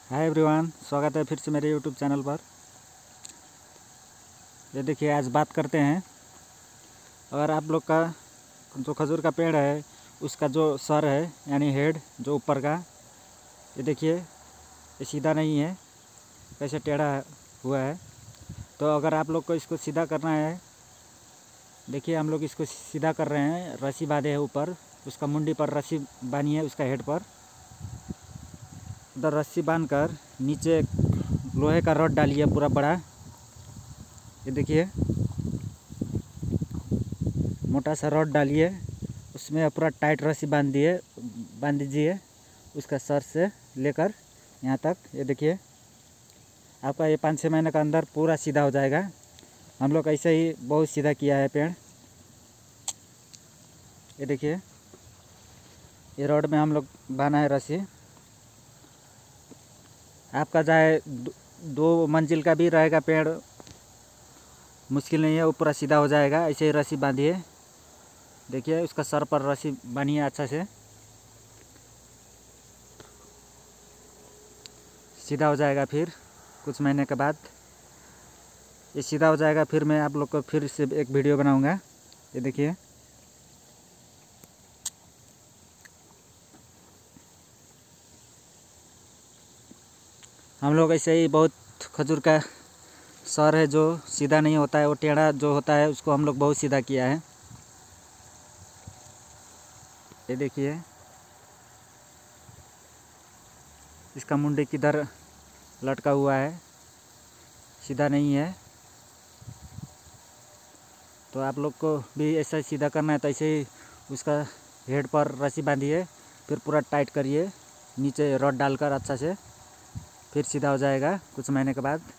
Hi everyone, स्वागत है फिर से मेरे यूट्यूब चैनल पर। ये देखिए, आज बात करते हैं, अगर आप लोग का जो खजूर का पेड़ है उसका जो सर है यानी हेड जो ऊपर का, ये देखिए ये सीधा नहीं है, कैसे टेढ़ा हुआ है। तो अगर आप लोग को इसको सीधा करना है, देखिए हम लोग इसको सीधा कर रहे हैं। रस्सी बांधे है ऊपर, उसका मुंडी पर रस्सी बांधी है, उसका हेड पर उधर रस्सी बांधकर नीचे लोहे का रॉड डालिए पूरा बड़ा। ये देखिए मोटा सा रॉड डालिए, उसमें पूरा टाइट रस्सी बांध दीजिए उसका सर से लेकर यहाँ तक। ये देखिए आपका ये 5-6 महीने का अंदर पूरा सीधा हो जाएगा। हम लोग ऐसे ही बहुत सीधा किया है पेड़। ये देखिए ये रॉड में हम लोग बांधा है रस्सी। आपका चाहे 2 मंजिल का भी रहेगा पेड़, मुश्किल नहीं है, वो पूरा सीधा हो जाएगा। ऐसे ही रस्सी बांधिए, देखिए उसका सर पर रस्सी बांधिए अच्छा से, सीधा हो जाएगा। फिर कुछ महीने के बाद ये सीधा हो जाएगा। फिर मैं आप लोग को फिर से एक वीडियो बनाऊंगा। ये देखिए हम लोग ऐसे ही बहुत खजूर का सर है जो सीधा नहीं होता है, वो टेढ़ा जो होता है उसको हम लोग बहुत सीधा किया है। ये देखिए इसका मुंडी किधर लटका हुआ है, सीधा नहीं है। तो आप लोग को भी ऐसा सीधा करना है तो ऐसे ही उसका हेड पर रस्सी बांधिए, फिर पूरा टाइट करिए नीचे रॉड डालकर अच्छा से, फिर सीधा हो जाएगा कुछ महीने के बाद।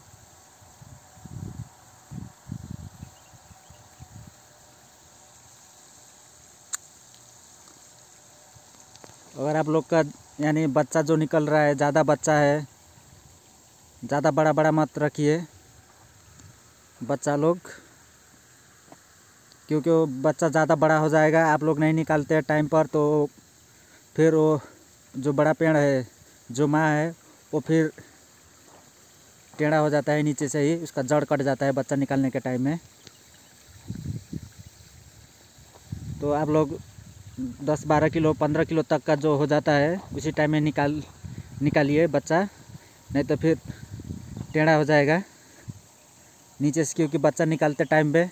अगर आप लोग का यानी बच्चा जो निकल रहा है, ज़्यादा बच्चा है, ज़्यादा बड़ा बड़ा मत रखिए बच्चा लोग, क्योंकि वो बच्चा ज़्यादा बड़ा हो जाएगा, आप लोग नहीं निकालते टाइम पर, तो फिर वो जो बड़ा पेड़ है जो माँ है वो फिर टेढ़ा हो जाता है, नीचे से ही उसका जड़ कट जाता है बच्चा निकालने के टाइम में। तो आप लोग 10-12 किलो 15 किलो तक का जो हो जाता है उसी टाइम में निकालिए बच्चा, नहीं तो फिर टेढ़ा हो जाएगा नीचे से, क्योंकि बच्चा निकालते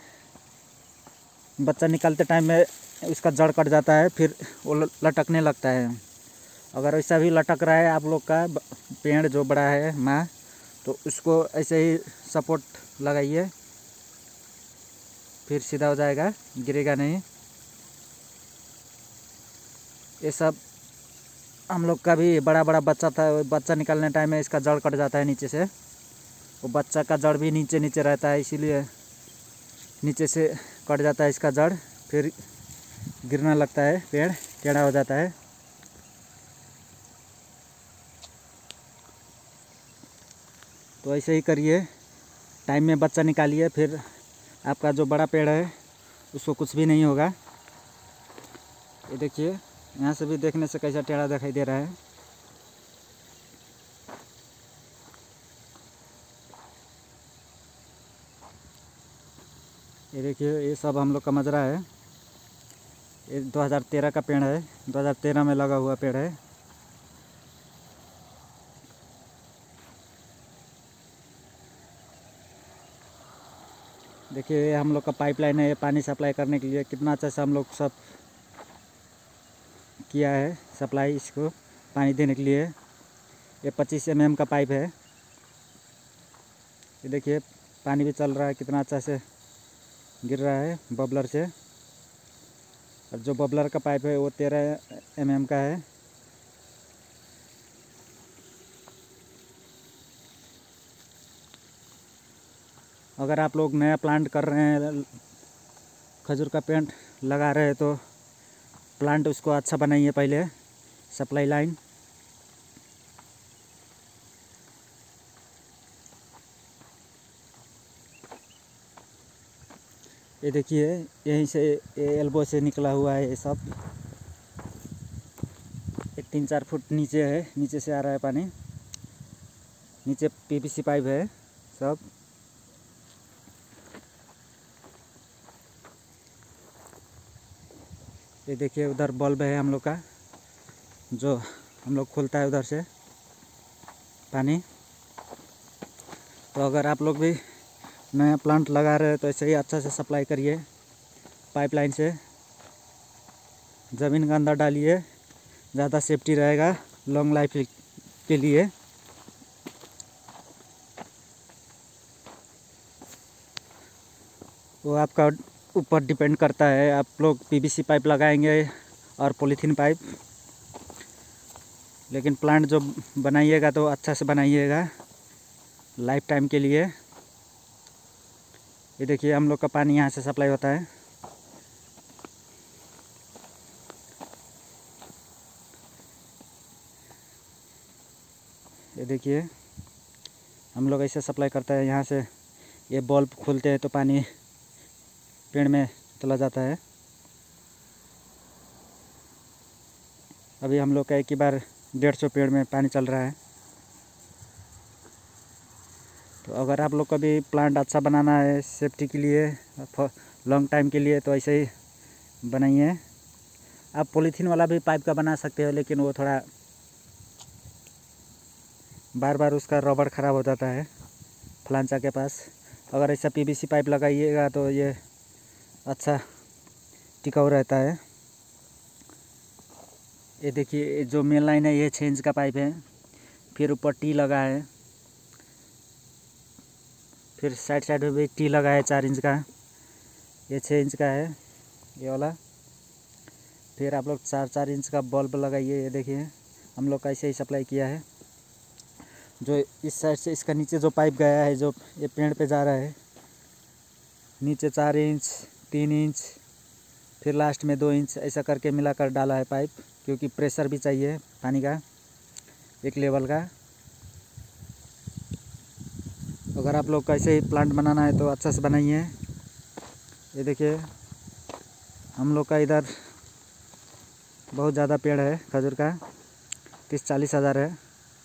टाइम में उसका जड़ कट जाता है, फिर वो लटकने लगता है। अगर ऐसा भी लटक रहा है आप लोग का पेड़ जो बड़ा है माँ, तो उसको ऐसे ही सपोर्ट लगाइए, फिर सीधा हो जाएगा, गिरेगा नहीं। ये सब हम लोग का भी बड़ा बड़ा बच्चा था, बच्चा निकालने टाइम में इसका जड़ कट जाता है नीचे से, वो बच्चा का जड़ भी नीचे नीचे रहता है, इसीलिए नीचे से कट जाता है इसका जड़, फिर गिरने लगता है, पेड़ टेढ़ा हो जाता है। तो ऐसे ही करिए, टाइम में बच्चा निकालिए, फिर आपका जो बड़ा पेड़ है उसको कुछ भी नहीं होगा। ये देखिए यहाँ से भी देखने से कैसा टेढ़ा दिखाई दे रहा है। ये देखिए ये सब हम लोग का मजरा है, ये 2013 का पेड़ है, 2013 में लगा हुआ पेड़ है। देखिए ये हम लोग का पाइपलाइन है, ये पानी सप्लाई करने के लिए कितना अच्छा से हम लोग सब किया है सप्लाई, इसको पानी देने के लिए। ये 25 mm का पाइप है। ये देखिए पानी भी चल रहा है, कितना अच्छा से गिर रहा है बबलर से। और जो बबलर का पाइप है वो 13 mm का है। अगर आप लोग नया प्लांट कर रहे हैं, खजूर का पेड़ लगा रहे हैं, तो प्लांट उसको अच्छा बनाइए पहले, सप्लाई लाइन। ये देखिए यहीं से ये एल्बो से निकला हुआ है, ये सब 3-4 फुट नीचे है, नीचे से आ रहा है पानी। नीचे पीवीसी पाइप है सब। ये देखिए उधर बल्ब है हम लोग का, जो हम लोग खोलता है उधर से पानी। तो अगर आप लोग भी नया प्लांट लगा रहे हैं तो ऐसे ही अच्छा से सप्लाई करिए पाइपलाइन से, ज़मीन के अंदर डालिए, ज़्यादा सेफ्टी रहेगा लॉन्ग लाइफ के लिए। वो आपका ऊपर डिपेंड करता है, आप लोग पीवीसी पाइप लगाएंगे और पॉलीथीन पाइप। लेकिन प्लांट जो बनाइएगा तो अच्छा से बनाइएगा लाइफ टाइम के लिए। ये देखिए हम लोग का पानी यहाँ से सप्लाई होता है। ये देखिए हम लोग ऐसे सप्लाई करते हैं यहाँ से। ये बल्ब खोलते हैं तो पानी पेड़ में चला जाता है। अभी हम लोग का एक ही बार 150 पेड़ में पानी चल रहा है। तो अगर आप लोग का भी प्लांट अच्छा बनाना है सेफ्टी के लिए, लॉन्ग टाइम के लिए, तो ऐसे ही बनाइए। आप पॉलीथीन वाला भी पाइप का बना सकते हो, लेकिन वो थोड़ा बार बार उसका रबड़ ख़राब हो जाता है फ्लांचा के पास। अगर ऐसा पीवीसी पाइप लगाइएगा तो ये अच्छा टिकाऊ रहता है। ये देखिए जो मेन लाइन है ये 6 इंच का पाइप है, फिर ऊपर टी लगा है, फिर साइड साइड में भी टी लगा है 4 इंच का। ये 6 इंच का है ये वाला। फिर आप लोग 4-4 इंच का बल्ब लगाइए। ये देखिए हम लोग का ऐसे ही सप्लाई किया है। जो इस साइड से इसका नीचे जो पाइप गया है, जो ये पेड़ पे जा रहा है, नीचे 4 इंच, 3 इंच, फिर लास्ट में 2 इंच, ऐसा करके मिलाकर डाला है पाइप, क्योंकि प्रेशर भी चाहिए पानी का एक लेवल का। अगर आप लोग का ऐसे ही प्लांट बनाना है तो अच्छा से बनाइए। ये देखिए हम लोग का इधर बहुत ज़्यादा पेड़ है खजूर का, 30-40 हज़ार है।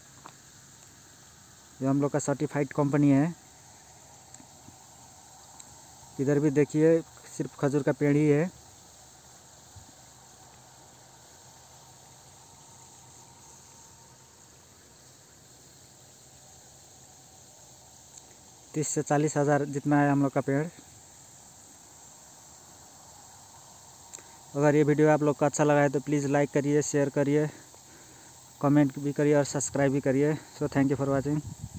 ये हम लोग का सर्टिफाइड कंपनी है। इधर भी देखिए सिर्फ खजूर का पेड़ ही है। तीस से 40 हज़ार जितना है हम लोग का पेड़। अगर ये वीडियो आप लोग को अच्छा लगा है तो प्लीज़ लाइक करिए, शेयर करिए, कमेंट भी करिए और सब्सक्राइब भी करिए। So thank you for watching.